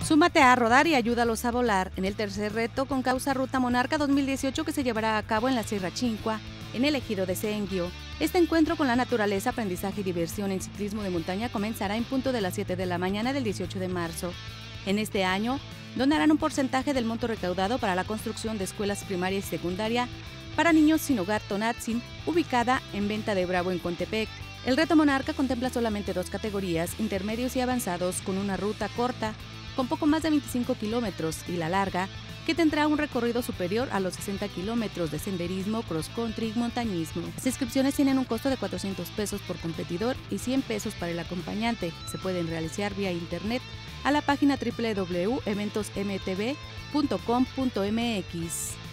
Súmate a rodar y ayúdalos a volar en el tercer reto con causa Ruta Monarca 2018 que se llevará a cabo en la Sierra Chincua, en el ejido de Senguio. Este encuentro con la naturaleza, aprendizaje y diversión en ciclismo de montaña comenzará en punto de las 7 de la mañana del 18 de marzo. En este año, donarán un porcentaje del monto recaudado para la construcción de escuelas primaria y secundaria para niños sin hogar Tonantzin, ubicada en Venta de Bravo en Contepec. El reto Monarca contempla solamente 2 categorías, intermedios y avanzados, con una ruta corta, con poco más de 25 kilómetros, y la larga, que tendrá un recorrido superior a los 60 kilómetros de senderismo, cross-country y montañismo. Las inscripciones tienen un costo de 400 pesos por competidor y 100 pesos para el acompañante. Se pueden realizar vía internet a la página www.eventosmtb.com.mx.